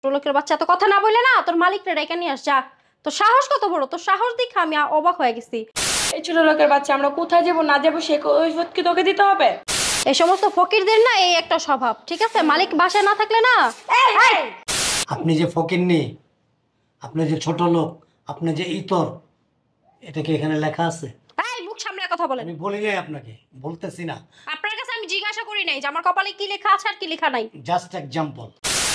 লোকের বাচ্চা, এত কথা না বলে না তোর মালিকরে ডেকে নিয়ে আস যা। তোর সাহস কত বড়, তোর সাহস দেখে আমি অবাক হয়ে গেছি। এই ছোট লোকের বাচ্চা, আমরা কোথায় যাবো না যাবো সে কৈফিয়ত কি তোকে দিতে হবে? এই সমস্ত ফকিরদের না এই একটা স্বভাব, ঠিক আছে? মালিক বাসায় না থাকলে না। আপনি যে ফকিরনি, আপনি যে ছোট লোক, আপনি যে ইতর, এটা কি এখানে লেখা আছে? এই মুখ সামনে কথা বলেন। আমি বলি নাই আপনাকে, বলতেছি না। আপনার কাছে আমি জিজ্ঞাসা করি নাই যে আমার কপালে কি লেখা আছে আর কি লেখা নাই। Just example.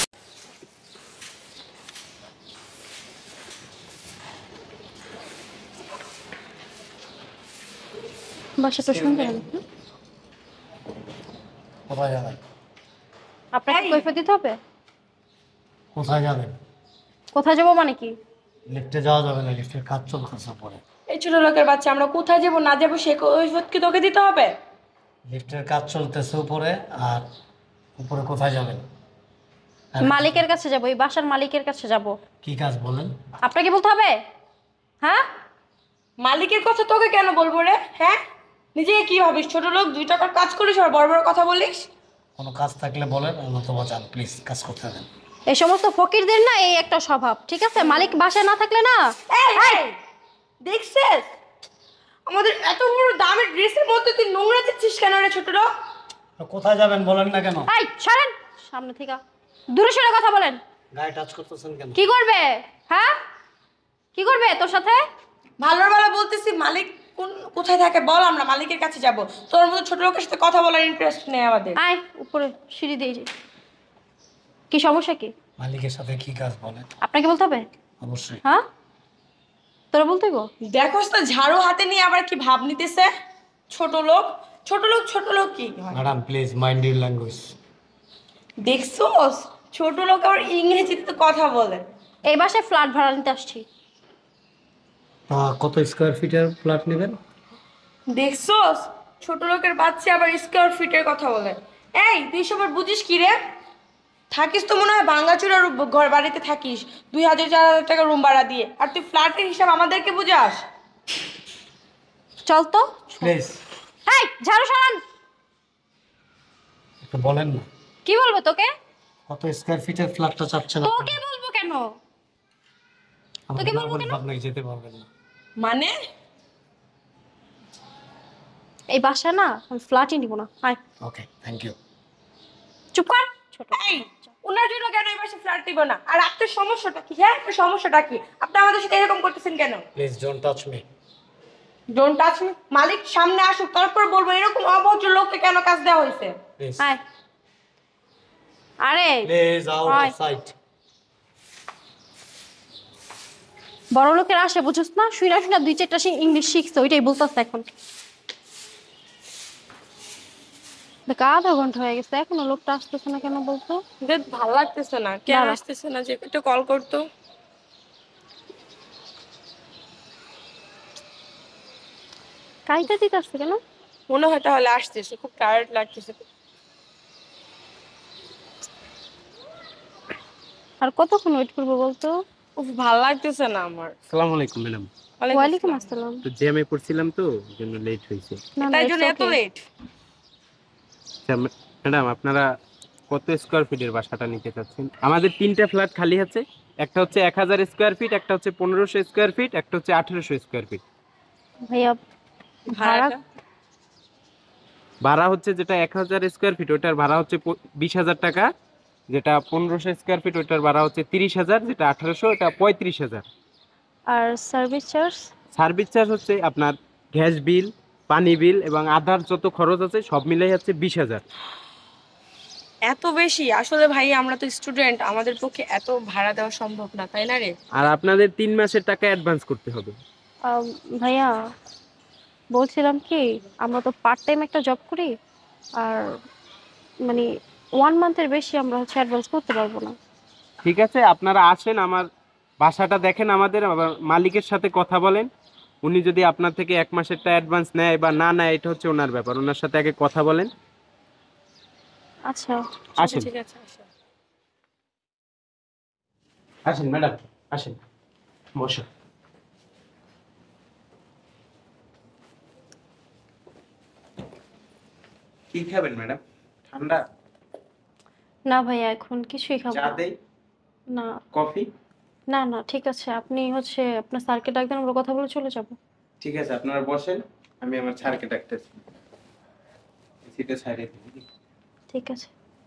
বাসা তো শুনতে হবে। কোথায় যাবেন? আপনাকে কৈফিয়ত দিতে হবে। কোথায় যাবেন? কোথায় যাবো মানে কি? লিফটে যাওয়া যাবে না, লিফটের কাজ চলতেছে পরে। এই ছোট লোকের বাচ্চা, আমরা কোথায় যাবো না যাবো সে কৈফিয়ত কি তোকে দিতে হবে? লিফটের কাজ চলতেছে উপরে, আর উপরে কোথায় যাবেন? মালিকের কাছে যাবো, এই বাসার মালিকের কাছে যাব। কি কাজ বলেন? আপনাকে বলতে হবে? হ্যাঁ, মালিকের কথা তোকে কেন বলবো রে? হ্যাঁ, নিজেকে কি ভাবিস ছোট লোক? 2 টাকার কাজ করিস আর বড় বড় কথা বলিস? কোনো কাজ থাকলে বলেন, অন্যতম যান প্লিজ, কাজ করতে দেন। এই সমস্ত ফকিরদের না এই একটা স্বভাব, ঠিক আছে? মালিক বাসায় না থাকলে না। দেখছিস আমাদের এত বড় দামের ড্রেসের মধ্যে তুই নোংরা দিচ্ছিস কেন রে ছোট লোক? কোথায় যাবেন বলেন না কেন? এই সরেন সামনে থেকে, দূরে সরে কথা বলেন। গায়ে টাচ করতেছেন কেন? কি করবে? হ্যাঁ, কি করবে তোর সাথে? ভালোর ভালো বলতেছি, মালিক কোথায় থাকে বল, আমরা মালিকের কাছে যাব। তোর মতো ছোট লোকের সাথে কথা বলার ইন্টারেস্ট নেই আমাদের। আয় উপরে সিঁড়ি দিয়ে যে। কি সমস্যা কি? মালিকের সাথে কি কাজ বলেন? আপনাকে বলতে হবে? অবশ্যই। হ্যাঁ, তোরা বলতে হইব? দেখোস তো ঝাড়ু হাতে নিয়ে আবার কি ভাব নিতেছে। ছোট লোক ছোট লোক ছোট লোক কি হয়? Madam please mind your language. দেখছোস ছোট লোক আবার ইংরেজিতে তো কথা বলে। এই বাসায় ফ্ল্যাট ভাড়া নিতে আসছি। কত স্কোয়ার ফিটের ফ্ল্যাট নেবেন? দেখছোস ছোট লোকের বাচ্চা আবার স্কোয়ার ফিটের কথা বলে। এই তুই সবার বুঝিস কি রে? থাকিস তো মনে হয় ভাঙ্গাচুরার ঘর বাড়িতে থাকিস 2000 4000 টাকা রুম ভাড়া দিয়ে, আর তুই ফ্ল্যাটের হিসাব আমাদেরকে বুঝাস? চল তো। প্লিজ এই ঝাড়ু সরান। একটু বলেন না, কি বলবো তোকে? কত স্কোয়ার ফিটের ফ্ল্যাটটা চাচ্ছেন? তোকে বলবো কেন? তোকে বলবো কেন? আপনাকে যেতে পারবেন না মানে? এই বাসায় না আমি ফ্ল্যাটই নিব না। আয়। Okay thank you. চুপ কর ছোট। এই ওনার জন্য কেন এই মাসে ফ্ল্যাট দিব না? আর আপনার সমস্যাটা কি? হ্যাঁ, আপনার সমস্যাটা কি? আপনি আমাদের সাথে এরকম করতেছেন কেন? Please don't touch me. Don't touch me? মালিক সামনে আসুক, তারপর বলবো এরকম অভদ্র লোককে কেন কাজ দেওয়া হয়েছে। প্লিজ আয়। আরে প্লিজ আউট আয়। Of sight. বড় লোকের আসে বুঝছ না, শুইনা শুইনা 2-4টা ইংলিশ শিখছে, ওইটাই বলতেছে এখন। দেখ আধা ঘন্টা হয়ে গেছে এখনো লোকটা আসতেছে না কেন বলতো? দেখ ভালো লাগতেছে না, কেন দাঁড়া। আসতেছে না? যে একটু কল করতো। কাইটা দিতে আসছে কেন? মনে হয় তাহলে আসতেছে, খুব টায়ার্ড লাগতেছে। আর কতক্ষণ ওয়েট করবো বলতো? খুব ভালো লাগতেছে না আমার। আসসালামু আলাইকুম ম্যাডাম। ওয়ালাইকুম আসসালাম। তো জ্যামে পড়ছিলাম তো জন্য লেট হয়েছে। না না তাই it's জন্য এত okay। লেট? আচ্ছা ম্যাডাম, আপনারা কত স্কোয়ার ফিটের বাসাটা নিতে চাচ্ছেন? আমাদের 3টা ফ্ল্যাট খালি আছে। একটা হচ্ছে 1000 স্কোয়ার ফিট, একটা হচ্ছে 1500 স্কোয়ার ফিট, একটা হচ্ছে 1800 স্কোয়ার ফিট। ভাইয়া ভাড়া ভাড়া হচ্ছে যেটা 1000 স্কোয়ার ফিট ওটার ভাড়া হচ্ছে 20,000 টাকা, যেটা 1500 স্কোয়ার ফিট ওটার ভাড়া হচ্ছে 30,000, যেটা 1800 ওটা 35,000। আর সার্ভিস চার্জ? সার্ভিস চার্জ হচ্ছে আপনার গ্যাস বিল, পানি বিল এবং আদার যত খরচ আছে সব মিলাই হচ্ছে 20,000। এত বেশি? আসলে ভাই আমরা তো স্টুডেন্ট, আমাদের পক্ষে এত ভাড়া দেওয়া সম্ভব না, তাই না রে? আর আপনাদের 3 মাসের টাকা অ্যাডভান্স করতে হবে। ভাইয়া বলছিলাম কি, আমরা তো পার্ট টাইম একটা জব করি, আর মানে 1 মান্থের বেশি আমরা হচ্ছে অ্যাডভান্স করতে পারবো না। ঠিক আছে, আপনারা আসেন, আমার বাসাটা দেখেন, আমাদের আবার মালিকের সাথে কথা বলেন। উনি যদি আপনার থেকে 1 মাসেরটা অ্যাডভান্স নেয় বা না নেয় এটা হচ্ছে ওনার ব্যাপার, ওনার সাথে আগে কথা বলেন। আচ্ছা আসেন ঠিক আছে, আসো। আসেন ম্যাডাম, আসেন বসুন। কি খাবেন ম্যাডাম? ঠান্ডা? না ভাইয়া এখন কিছুই খাবো চা না। দেই? না কফি? না না ঠিক আছে, আপনি আপনার স্যারকে ডাক দেন, আমরা কথা বলে চলে যাব। ঠিক আছে, আপনারা বসেন, আমি আমার স্যারকে ডাকতেছি। সিটে সাইডে। ঠিক আছে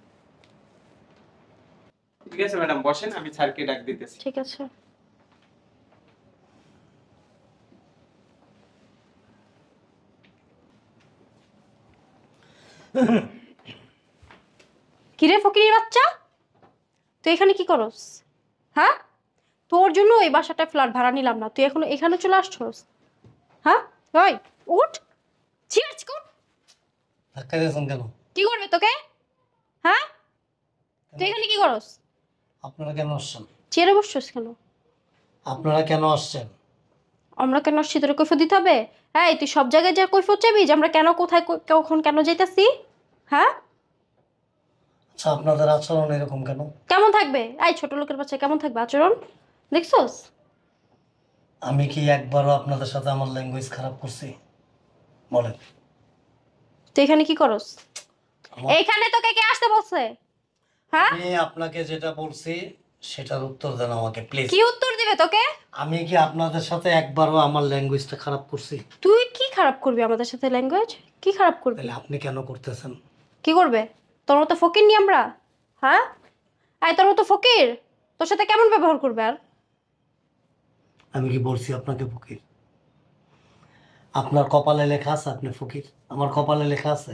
ঠিক আছে ম্যাডাম, বসেন, আমি স্যারকে ডাক দিতেছি। ঠিক আছে। কিরে ফকিরের বাচ্চা, তুই এখানে কি করস? হ্যাঁ, তোর জন্য এই বাসাটা ফ্ল্যাট ভাড়া নিলাম না, তুই এখন এখানে চলে আসছস? হ্যাঁ ওই উঠ, ছিড়ছ কোন, ধাক্কা দিয়েছেন কেন? কি করবে তোকে? হ্যাঁ, তুই এখানে কি করস? আপনারা কেন আসছেন? চেয়ারে বসছস কেন? আপনারা কেন আসছেন? আমরা কেন আসছি তোর কৈফিয়ত দিতে হবে? এই তুই সব জায়গায় যা কৈফিয়ত চাবি যে আমরা কেন কোথায় কখন কেন যাইতাছি? হ্যাঁ, আচ্ছা, আপনাদের আচরণ এরকম কেন? কেমন থাকবে? এই ছোট লোকের বাচ্চা কেমন থাকবে আচরণ? দেখছস? আমি কি একবারও আপনাদের সাথে আমার ল্যাঙ্গুয়েজ খারাপ করছি? বলেন। তুই এখানে কি করস? আমার- এইখানে তোকে কে আসতে বলছে? হ্যাঁ, আমি আপনাকে যেটা বলছি সেটার উত্তর দেন আমাকে প্লিজ। কি উত্তর দিবে তোকে? আমি কি আপনাদের সাথে একবারও আমার ল্যাঙ্গুয়েজটা খারাপ করছি? তুই কি খারাপ করবি আমাদের সাথে ল্যাঙ্গুয়েজ? কি খারাপ করবি? তাহলে আপনি কেন করতেছেন? কি করবে? তোর মতো ফকির নি আমরা? হ্যাঁ, এই তোর মতো ফকির তোর সাথে কেমন ব্যবহার করবে? আর আমি কি বলছি আপনাকে ফকির? আপনার কপালে লেখা আছে আপনি ফকির? আমার কপালে লেখা আছে?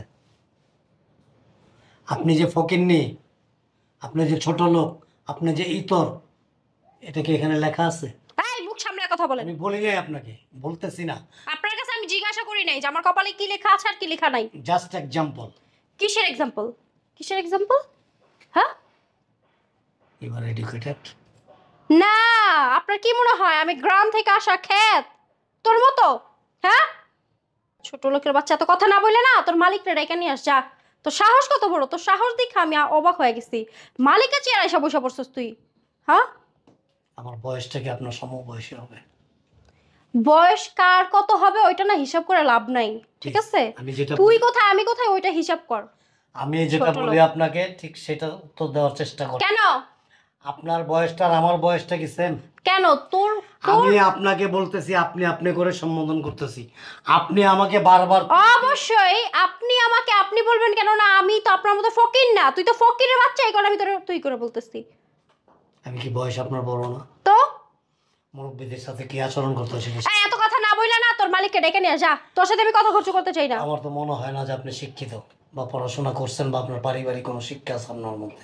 আপনি যে ফকির নি, আপনি যে ছোট লোক, আপনি যে ইতর, এটা কি এখানে লেখা আছে? এই মুখ সামনে কথা বলেন। আমি বলি নাই আপনাকে, বলতেছি না, আপনার কাছে আমি জিজ্ঞাসা করি নাই যে আমার কপালে কি লেখা আছে আর কি লেখা নাই। Just example. কিসের এক্সাম্পল? কিসের এক্সাম্পল? হ্যাঁ, ইউ আর এডুকেটেড? না, আপনার কি মনে হয় আমি গ্রাম থেকে আসা খেত তোর মতো? হ্যাঁ, ছোট লোকের বাচ্চা তো কথা না বলে না তোর মালিকরে ডেকে নিয়ে আস যা। তোর সাহস কত বড়, তোর সাহস দেখে আমি অবাক হয়ে গেছি। মালিকের চেয়ারে এসে বসে পড়ছস তুই? হ্যাঁ, আমার বয়সটা কি আপনার সমবয়সী হবে? বয়স কার কত হবে ওইটা না হিসাব করে লাভ নাই, ঠিক আছে? আমি যেটা তুই কোথায় আমি কোথায় ওইটা হিসাব কর। আমি যেটা ছোট বলি লোক। আপনাকে ঠিক সেটা উত্তর দেওয়ার চেষ্টা কর। কেন? আপনার বয়সটা আর আমার বয়সটা কি সেম? কেন তোর তোর আমি আপনাকে বলতেছি, আপনি আপনি করে সম্বোধন করতেছি, আপনি আমাকে বারবার অবশ্যই আপনি আমাকে আপনি বলবেন, কেন না আমি তো আপনার মতো ফকির না, তুই তো ফকিরের বাচ্চা, এই কারণে আমি তোর তুই করে বলতেছি। আমি কি বয়স আপনার বড় না? তো মুরব্বীদের সাথে কি আচরণ করতে হয় সেটা এই এত কথা না বইলা না তোর মালিককে ডেকে নিয়ে যা, তোর সাথে আমি কথা খরচ করতে চাই না। আমার তো মনে হয় না যে আপনি শিক্ষিত বা পড়াশোনা করছেন বা আপনার পারিবারিক কোনো শিক্ষা আছে আপনার মধ্যে।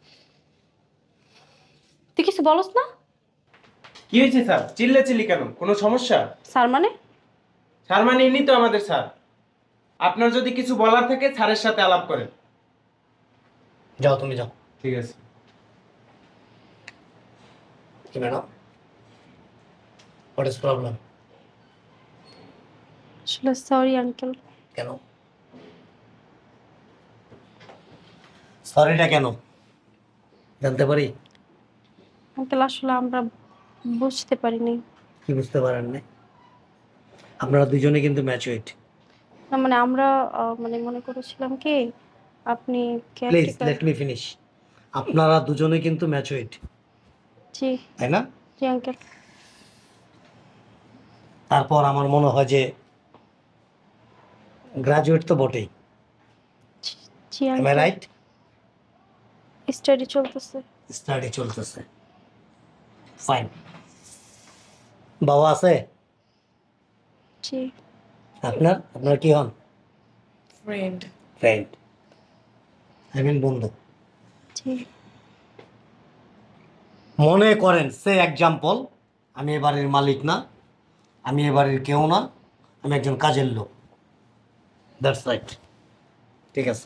তুই কিছু বলস না? কি হয়েছে স্যার, চিল্লাচিল্লি কেন? কোনো সমস্যা? স্যার মানে? স্যার মানে ইনি তো আমাদের স্যার। আপনার যদি কিছু বলার থাকে স্যারের সাথে আলাপ করেন। যাও, তুমি যাও। ঠিক আছে। কি ম্যাডাম, হোয়াট ইজ প্রবলেম? আসলে সরি আঙ্কেল। কেন সরিটা কেন জানতে পারি? আঙ্কেল আসলে আমরা বুঝতে পারিনি। কি বুঝতে পারেন না? আপনারা দুজনে কিন্তু ম্যাচুইড। না মানে আমরা মানে মনে করেছিলাম কি আপনি please caretaker- let me finish. আপনারা দুজনে কিন্তু ম্যাচুইড, জি তাই না? জি আঙ্কেল। তারপর আমার মনে হয় যে গ্রাজুয়েট তো বটেই। জি am I uncle, right? Study চলতেছে। স্টাডি চলতেছে, ফাইন। বাবা আছে? জি। আপনার আপনার কি হন? ফ্রেন্ড। ফ্রেন্ড, আই মিন বন্ধু। জি মনে করেন সে এক্সাম্পল, আমি এ বাড়ির মালিক না, আমি এ বাড়ির কেউ না, আমি একজন কাজের লোক। দ্যাটস রাইট, ঠিক আছে।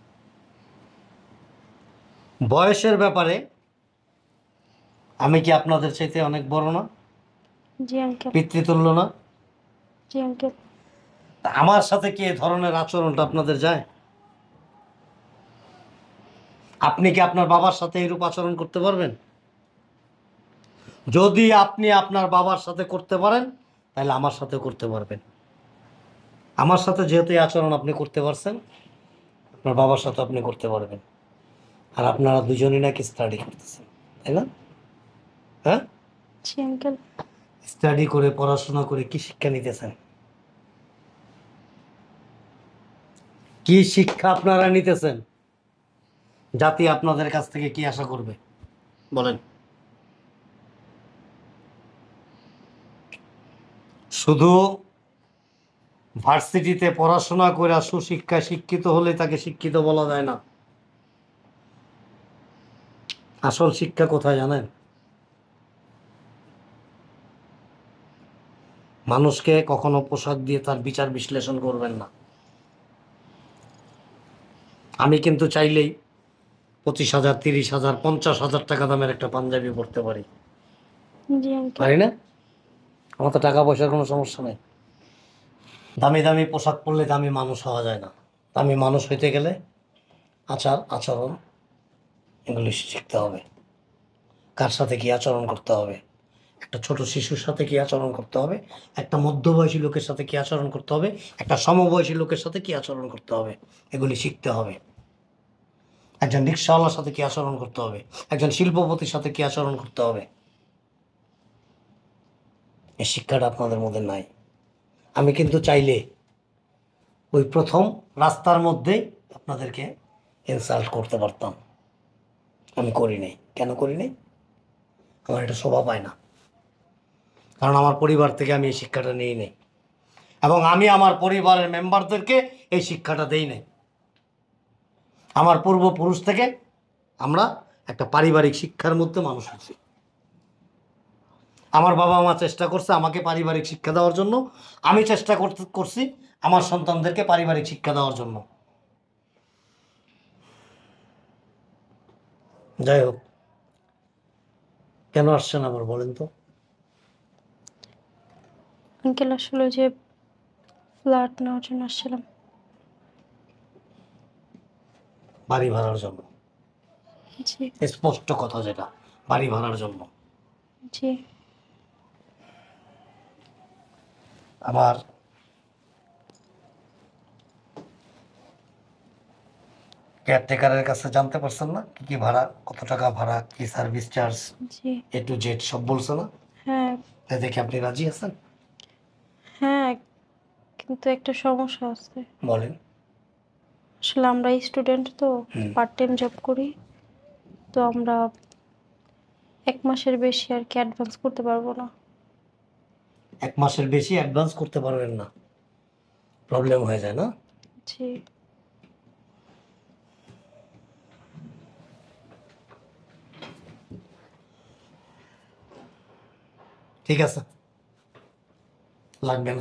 বয়সের ব্যাপারে আমি কি আপনাদের চাইতে অনেক বড় না? জি আঙ্কেল। পিতৃতুল্য না? জি আঙ্কেল। তা আমার সাথে কি এ ধরনের আচরণটা আপনাদের যায়? আপনি কি আপনার বাবার সাথে এরূপ আচরণ করতে পারবেন? যদি আপনি আপনার বাবার সাথে করতে পারেন তাহলে আমার সাথে করতে পারবেন। আমার সাথে যেহেতু এই আচরণ আপনি করতে পারছেন, আপনার বাবার সাথে আপনি করতে পারবেন। আর আপনারা দুজনই নাকি স্টাডি করতেছেন, তাই না? হ্যাঁ? জি আঙ্কেল। স্টাডি করে পড়াশোনা করে কি শিক্ষা নিতেছেন? কি শিক্ষা আপনারা নিতেছেন? জাতি আপনাদের কাছ থেকে কি আশা করবে বলেন? শুধু ভার্সিটিতে পড়াশোনা করে সুশিক্ষায় শিক্ষিত হলে তাকে শিক্ষিত বলা যায় না। আসল শিক্ষা কোথায় জানেন? মানুষকে কখনো পোশাক দিয়ে তার বিচার বিশ্লেষণ করবেন না। আমি কিন্তু চাইলেই 25,000, 30,000, 50,000 টাকা দামের একটা পাঞ্জাবি পরতে পারি, জি আঙ্কেল। পারি না? আমার তো টাকা পয়সার কোনো সমস্যা নেই। দামি দামি পোশাক পরলে দামি মানুষ হওয়া যায় না। দামি মানুষ হইতে গেলে আচার আচরণ এগুলি শিখতে হবে। কার সাথে কী আচরণ করতে হবে, একটা ছোট শিশুর সাথে কী আচরণ করতে হবে, একটা মধ্যবয়সী লোকের সাথে কী আচরণ করতে হবে, একটা সমবয়সী লোকের সাথে কী আচরণ করতে হবে, এগুলি শিখতে হবে। একজন রিক্সাওয়ালার সাথে কী আচরণ করতে হবে, একজন শিল্পপতির সাথে কী আচরণ করতে হবে, এই শিক্ষাটা আপনাদের মধ্যে নাই। আমি কিন্তু চাইলে ওই প্রথম রাস্তার মধ্যেই আপনাদেরকে ইনসাল্ট করতে পারতাম। আমি করি নাই। কেন করি নাই? আমার এটা শোভা পায় না। কারণ আমার পরিবার থেকে আমি এই শিক্ষাটা নিই নাই, এবং আমি আমার পরিবারের মেম্বারদেরকে এই শিক্ষাটা দেই নাই। আমার পূর্বপুরুষ থেকে আমরা একটা পারিবারিক শিক্ষার মধ্যে মানুষ হয়েছি। আমার বাবা মা চেষ্টা করছে আমাকে পারিবারিক শিক্ষা দেওয়ার জন্য, আমি চেষ্টা করছি আমার সন্তানদেরকে পারিবারিক শিক্ষা দেওয়ার জন্য। যাই হোক, কেন আসছেন আবার বলেন তো? আঙ্কেল আসলে যে ফ্ল্যাট নেওয়ার জন্য আসছিলাম। বাড়ি ভাড়ার জন্য? জি। স্পষ্ট কথা যেটা, বাড়ি ভাড়ার জন্য। জি। আবার কেয়ারটেকারের কাছে জানতে পারছেন না কি কি ভাড়া, কত টাকা ভাড়া, কি সার্ভিস চার্জ, জি। A to Z সব বলছে না? হ্যাঁ। তাই দেখে আপনি রাজি আছেন? হ্যাঁ, কিন্তু একটা সমস্যা আছে। বলেন। আসলে আমরা স্টুডেন্ট তো, পার্ট টাইম জব করি, তো আমরা 1 মাসের বেশি আর কি অ্যাডভান্স করতে পারবো না। 1 মাসের বেশি অ্যাডভান্স করতে পারবেন না? প্রবলেম হয়ে যায় না? জি। ঠিক আছে, লাগবে না।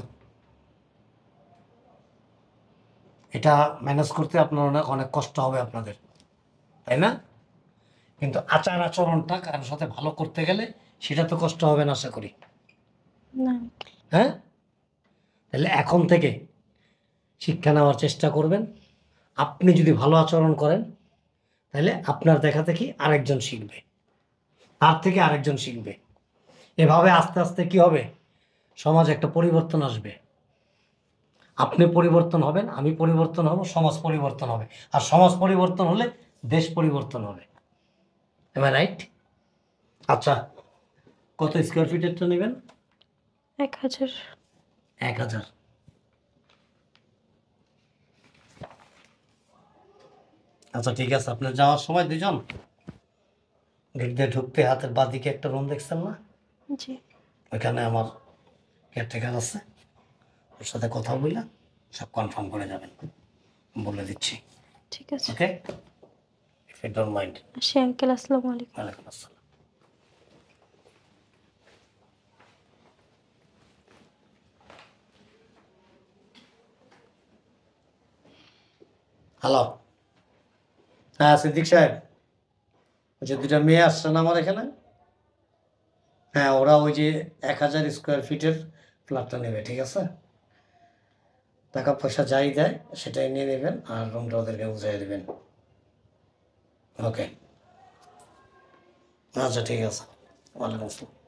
এটা ম্যানেজ করতে আপনার অনেক অনেক কষ্ট হবে আপনাদের, তাই না? কিন্তু আচার আচরণটা কারোর সাথে ভালো করতে গেলে সেটা তো কষ্ট হবে না আশা করি। না। হ্যাঁ, তাহলে এখন থেকে শিক্ষা নেওয়ার চেষ্টা করবেন। আপনি যদি ভালো আচরণ করেন তাহলে আপনার দেখা দেখি আরেকজন শিখবে, তার থেকে আরেকজন শিখবে। এভাবে আস্তে আস্তে কি হবে, সমাজে একটা পরিবর্তন আসবে। আপনি পরিবর্তন হবেন, আমি পরিবর্তন হব, সমাজ পরিবর্তন হবে। আর সমাজ পরিবর্তন হলে দেশ পরিবর্তন হবে। Am I right? আচ্ছা, কত স্কোয়ার ফিটেরটা নেবেন? 1000। 1000। আচ্ছা ঠিক আছে, আপনার যাওয়ার সময় দুজন গেট দিয়ে ঢুকতে হাতের বাঁদিকে একটা রুম দেখছেন না? জি। ওইখানে আমার কেয়ারটেকার আছে, ওর সাথে কথা বললা সব কনফার্ম করে যাবেন, বলে দিচ্ছি। ঠিক আছে। Okay, if you don't mind. আসি আঙ্কেল, আসসালামু আলাইকুম। ওয়ালাইকুম আসসালাম। হ্যালো, হ্যাঁ সিদ্দিক সাহেব, ওই যে 2টা মেয়ে আসছে না আমার এখানে, হ্যাঁ ওরা ওই যে 1000 স্কোয়ার ফিটের ফ্ল্যাটটা নেবে, ঠিক আছে? টাকা পয়সা যাই দেয় সেটাই নিয়ে নেবেন, আর রুমটা ওদেরকে বুঝিয়ে দেবেন। ওকে, আচ্ছা ঠিক আছে, ওয়ালাইকুম আসসালাম।